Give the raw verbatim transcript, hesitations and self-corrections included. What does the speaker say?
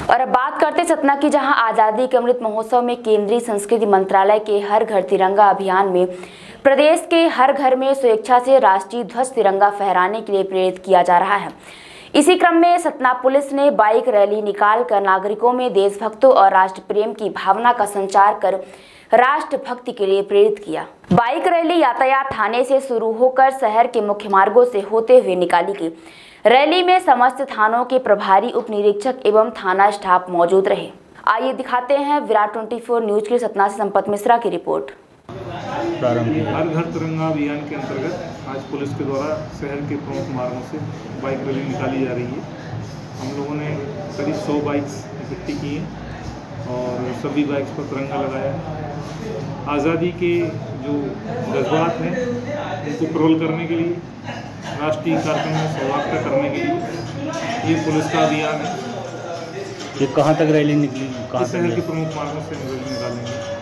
और अब बात करते सतना की, जहां आजादी के अमृत महोत्सव में केंद्रीय संस्कृति मंत्रालय के हर घर तिरंगा अभियान में प्रदेश के हर घर में स्वेच्छा से राष्ट्रीय ध्वज तिरंगा फहराने के लिए प्रेरित किया जा रहा है। इसी क्रम में सतना पुलिस ने बाइक रैली निकालकर नागरिकों में देशभक्तों और राष्ट्र प्रेम की भावना का संचार कर राष्ट्रभक्ति के लिए प्रेरित किया। बाइक रैली यातायात थाने से शुरू होकर शहर के मुख्य मार्गों से होते हुए निकाली गई। रैली में समस्त थानों के प्रभारी, उप निरीक्षक एवं थाना स्टाफ मौजूद रहे। आइए दिखाते हैं विराट चौबीस न्यूज के सतना से संपत मिश्रा की रिपोर्ट। हर घर तिरंगा अभियान के अंतर्गत आज पुलिस के द्वारा शहर के प्रमुख मार्गों से बाइक रैली निकाली जा रही है। हम लोगों ने करीब सौ बाइक्स इकट्ठी की हैं और सभी बाइक्स पर तिरंगा लगाया है। आज़ादी के जो जज्बात हैं उनको प्रोल करने के लिए, राष्ट्रीय कार्यक्रम में सहभागिता करने के लिए ये पुलिस का अभियान है। ये कहाँ तक रैली निकली? कहाँ शहर के प्रमुख मार्गों से रैली निकालेंगे।